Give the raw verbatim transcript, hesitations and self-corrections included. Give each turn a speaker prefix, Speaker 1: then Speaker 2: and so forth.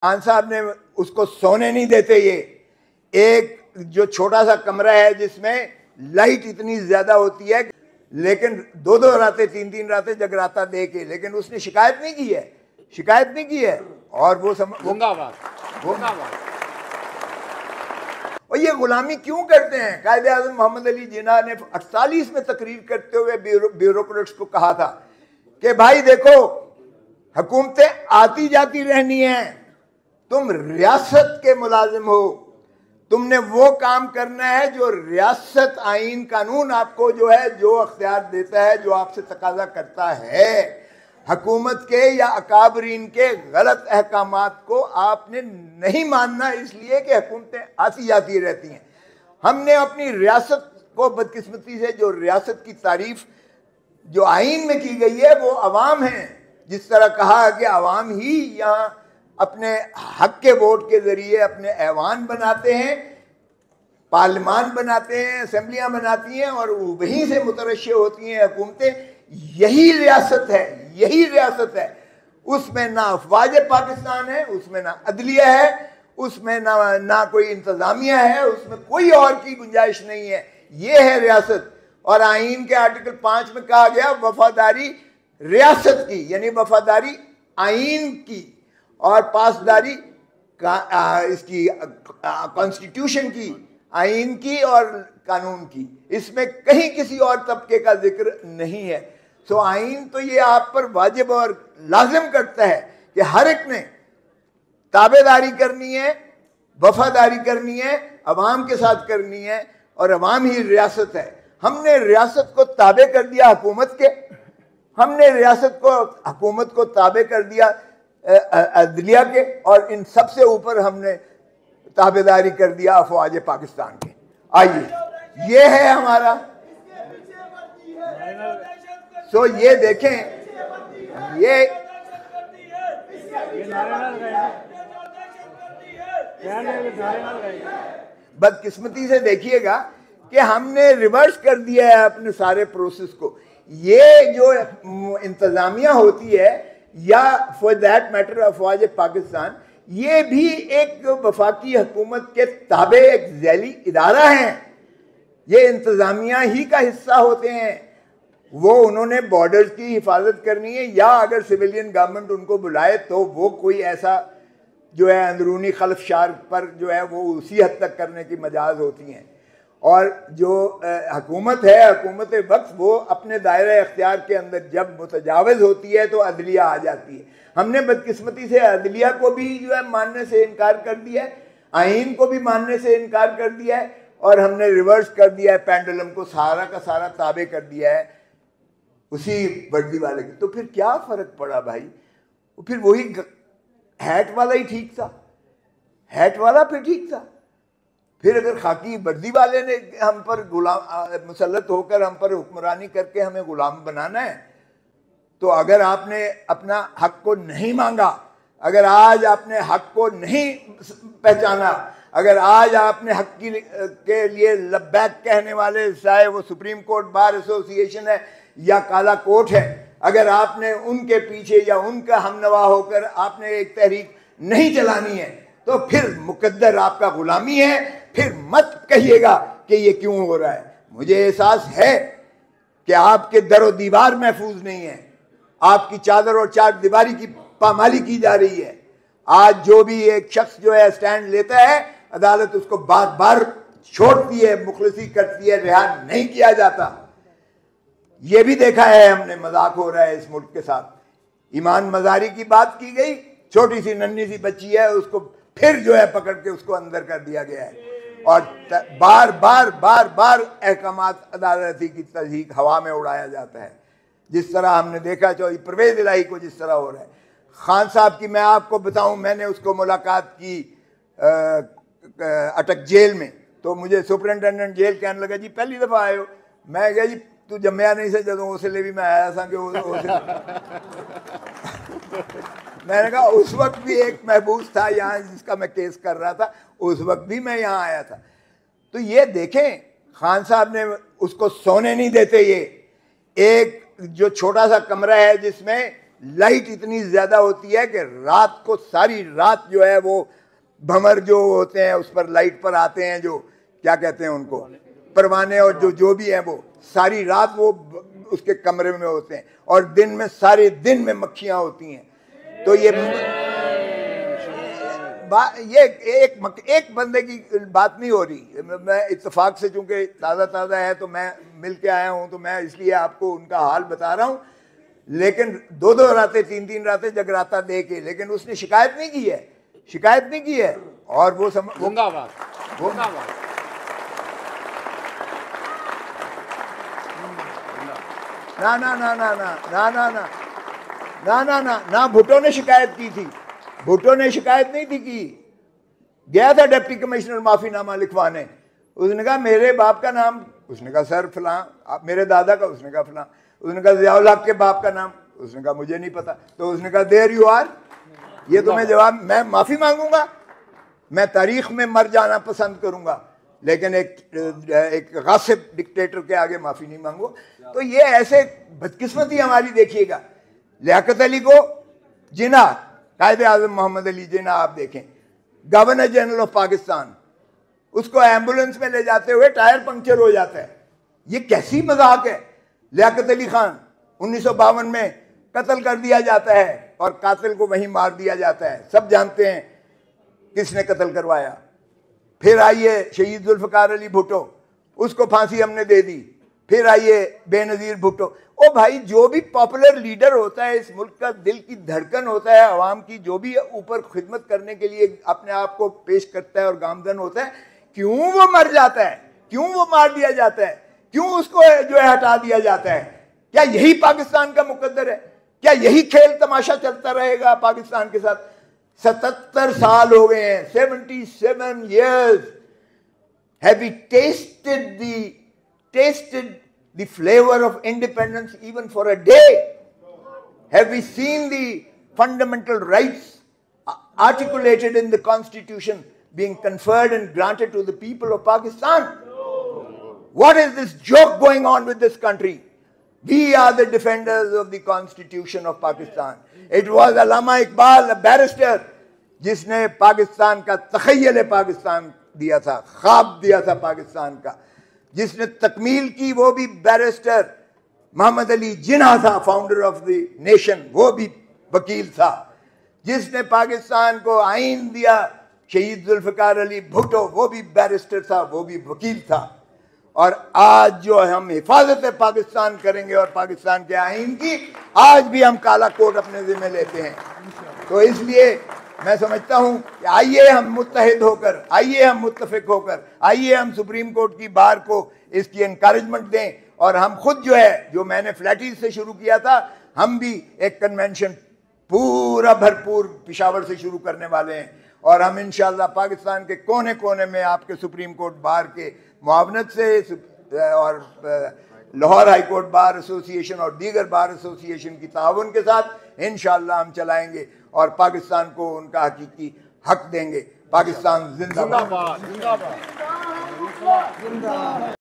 Speaker 1: खान साहब ने उसको सोने नहीं देते। ये एक जो छोटा सा कमरा है जिसमें लाइट इतनी ज्यादा होती है, लेकिन दो दो रातें तीन तीन रातें जगराता दे के, लेकिन उसने शिकायत नहीं की है, शिकायत नहीं की है। और वो सम
Speaker 2: जिंदाबाद जिंदाबाद।
Speaker 1: और ये गुलामी क्यों करते हैं? कायदे आज़म मोहम्मद अली जिन्ना ने अड़तालीस में तकरीर करते हुए ब्यूरोक्रेट्स को कहा था कि भाई देखो, हुकूमतें आती जाती रहनी है, तुम रियासत के मुलाजिम हो, तुमने वो काम करना है जो रियासत आइन कानून आपको जो है जो अख्तियार देता है, जो आपसे तकाजा करता है। हुकूमत के या अकाबरीन के गलत अहकामात को आपने नहीं मानना, इसलिए कि हुकूमतें आती जाती रहती हैं। हमने अपनी रियासत को बदकिस्मती से, जो रियासत की तारीफ जो आइन में की गई है वो अवाम है। जिस तरह कहा कि अवाम ही यहाँ अपने हक के वोट के जरिए अपने ऐवान बनाते हैं, पार्लिमान बनाते हैं, असेंबलियां बनाती हैं और वहीं से मुतरश्शे होती हैं हुकूमतें। यही रियासत है, यही रियासत है। उसमें ना अफवाज पाकिस्तान है, उसमें ना अदलिया है, उसमें ना ना कोई इंतजामिया है, उसमें कोई और की गुंजाइश नहीं है। ये है रियासत। और आइन के आर्टिकल पांच में कहा गया वफादारी रियासत की, यानी वफादारी आइन की और पासदारी का, आ, इसकी कॉन्स्टिट्यूशन की, आइन की और कानून की। इसमें कहीं किसी और तबके का जिक्र नहीं है। सो आइन तो ये आप पर वाजिब और लाजिम करता है कि हर एक ने ताबेदारी करनी है, वफादारी करनी है, अवाम के साथ करनी है, और अवाम ही रियासत है। हमने रियासत को ताबे कर दिया हुकूमत के, हमने रियासत को हुकूमत को ताबे कर दिया अदलिया के, और इन सबसे ऊपर हमने ताबेदारी कर दिया अफवाज पाकिस्तान के। आइए, ये है हमारा। सो ये देखें, ये बदकिस्मती से देखिएगा कि हमने रिवर्स कर दिया है अपने सारे प्रोसेस को। ये जो इंतजामिया होती है या फॉर दैट मैटर अफवाज पाकिस्तान, ये भी एक वफाकी हुकूमत के ताबे एक ज़ैली इदारा है। ये इंतजामिया ही का हिस्सा होते हैं। वो उन्होंने बॉर्डर्स की हिफाजत करनी है, या अगर सिविलियन गवर्नमेंट उनको बुलाए तो वो कोई ऐसा जो है अंदरूनी खलफशार पर जो है वो उसी हद तक करने की मजाज होती हैं। और जो हुकूमत है, हुकूमत वक्त, वो अपने दायरे अख्तियार के अंदर जब मुतजाविज होती है तो अदलिया आ जाती है। हमने बदकिस्मती से अदलिया को भी जो है मानने से इनकार कर दिया है, आइन को भी मानने से इनकार कर दिया है, और हमने रिवर्स कर दिया है, पेंडुलम को सारा का सारा ताबे कर दिया है उसी वर्दी वाले के। तो फिर क्या फर्क पड़ा भाई? फिर वही हैट वाला ही ठीक था, हैट वाला फिर ठीक था। फिर अगर खाकी वर्दी वाले ने हम पर गुलाम मुसल्लत होकर हम पर हुक्मरानी करके हमें गुलाम बनाना है, तो अगर आपने अपना हक को नहीं मांगा, अगर आज आपने हक को नहीं पहचाना, अगर आज आपने हक की के लिए लब्बैक कहने वाले, चाहे वो सुप्रीम कोर्ट बार एसोसिएशन है या काला कोर्ट है, अगर आपने उनके पीछे या उनका हमनवा होकर आपने एक तहरीक नहीं चलानी है, तो फिर मुकद्दर आपका गुलामी है। फिर मत कहिएगा कि ये क्यों हो रहा है। मुझे एहसास है कि आपके दरो दीवार महफूज नहीं है, आपकी चादर और चार दीवारी की पामाली की जा रही है। आज जो भी एक शख्स जो है स्टैंड लेता है, अदालत उसको बार बार छोड़ती है, मुखलसी करती है, रिहा नहीं किया जाता। ये भी देखा है हमने, मजाक हो रहा है इस मुल्क के साथ। ईमान मजारी की बात की गई, छोटी सी नन्ही सी बच्ची है, उसको फिर जो है पकड़ के उसको अंदर कर दिया गया है, और बार बार बार बार अहकामात अदालती की तस्दीक हवा में उड़ाया जाता है। जिस तरह हमने देखा चौधरी परवेज इलाही को जिस तरह हो रहा है। खान साहब की मैं आपको बताऊं, मैंने उसको मुलाकात की आ, अटक जेल में, तो मुझे सुपरिटेंडेंट जेल कहने लगा जी पहली दफ़ा आए हो। मैं कहा जी तू जम्मया नहीं से जो उसलिए भी मैं आया था कि मैंने कहा उस वक्त भी एक महबूस था यहाँ जिसका मैं केस कर रहा था, उस वक्त भी मैं यहाँ आया था। तो ये देखें, खान साहब ने उसको सोने नहीं देते। ये एक जो छोटा सा कमरा है जिसमें लाइट इतनी ज्यादा होती है कि रात को सारी रात जो है वो भंवर जो होते हैं उस पर लाइट पर आते हैं, जो क्या कहते हैं उनको, परवाने, और जो जो भी है वो सारी रात वो उसके कमरे में होते हैं, और दिन में सारे दिन में मक्खियां होती हैं। तो ये ये एक एक बंदे की बात नहीं हो रही, मैं इत्तेफाक से, चूंकि ताज़ा ताज़ा है तो मैं मिल के आया हूं, तो मैं इसलिए आपको उनका हाल बता रहा हूं। लेकिन दो दो रातें तीन तीन रातें जगराता दे के, लेकिन उसने शिकायत नहीं की है, शिकायत नहीं की है। और वो सम वो, वो ना ना ना ना ना ना ना ना ना ना ना ना भुट्टो ने शिकायत की थी, भुट्टो ने शिकायत नहीं थी की। गया था डिप्टी कमिश्नर माफीनामा लिखवाने, उसने कहा मेरे बाप का नाम, उसने कहा सर फलां, मेरे दादा का, उसने कहा फलां, उसने कहा ज़ियाउल हक के बाप का नाम, उसने कहा मुझे नहीं पता। तो उसने कहा देयर यू आर, ये तुम्हें जवाब, मैं माफी मांगूंगा, मैं तारीख में मर जाना पसंद करूंगा, लेकिन एक एक गासिब डिक्टेटर के आगे माफी नहीं मांगो। तो ये ऐसे बदकिस्मती हमारी देखिएगा। लियाकत अली को जिना, कायदे आजम मोहम्मद अली जिना आप देखें, गवर्नर जनरल ऑफ पाकिस्तान, उसको एम्बुलेंस में ले जाते हुए टायर पंक्चर हो जाता है। ये कैसी मजाक है। लियाकत अली खान उन्नीस सौ बावन में कत्ल कर दिया जाता है और कातिल को वहीं मार दिया जाता है, सब जानते हैं किसने कत्ल करवाया। फिर आइए शहीद जुल्फकार अली भुट्टो, उसको फांसी हमने दे दी। फिर आइए बेनजीर भुट्टो। ओ भाई, जो भी पॉपुलर लीडर होता है, इस मुल्क का दिल की धड़कन होता है, अवाम की, जो भी ऊपर खिदमत करने के लिए अपने आप को पेश करता है और गामजन होता है, क्यों वो मर जाता है, क्यों वो मार दिया जाता है, क्यों उसको जो है हटा दिया जाता है? क्या यही पाकिस्तान का मुकद्दर है? क्या यही खेल तमाशा चलता रहेगा पाकिस्तान के साथ? सतहत्तर साल हो गए हैं, seventy seven years. Have we tested the tested the flavour of independence even for a day? Have we seen the fundamental rights articulated in the constitution being conferred and granted to the people of Pakistan? What is this joke going on with this country? We are the defenders of the constitution of Pakistan. It was Allama Iqbal, a barrister, जिसने पाकिस्तान का तखय्युल पाकिस्तान दिया था, ख्वाब दिया था पाकिस्तान का, जिसने तकमील की, वो भी बैरिस्टर मोहम्मद अली जिन्ना था, फाउंडर ऑफ द नेशन, वो भी वकील था। जिसने पाकिस्तान को आइन दिया, शहीद जुल्फकार अली भुट्टो, वो भी बैरिस्टर था, वो भी वकील था। और आज जो हम हिफाजत पाकिस्तान करेंगे और पाकिस्तान के आइन की, आज भी हम काला कोट अपने जिम्मे लेते हैं। तो इसलिए मैं समझता हूं कि आइए हम मुत्तहिद होकर, आइए हम मुत्तफिक होकर, आइए हम सुप्रीम कोर्ट की बार को इसकी इनकरेजमेंट दें, और हम खुद जो है, जो मैंने फ्लैटीज से शुरू किया था, हम भी एक कन्वेंशन पूरा भरपूर पिशावर से शुरू करने वाले हैं। और हम इंशाअल्लाह पाकिस्तान के कोने कोने में आपके सुप्रीम कोर्ट बार के मुआवनत से और Lahore high court bar association और दीगर बार एसोसिएशन की ताउन के साथ इंशाअल्लाह हम चलाएंगे और पाकिस्तान को उनका हकीकी हक देंगे। पाकिस्तान जिंदाबाद।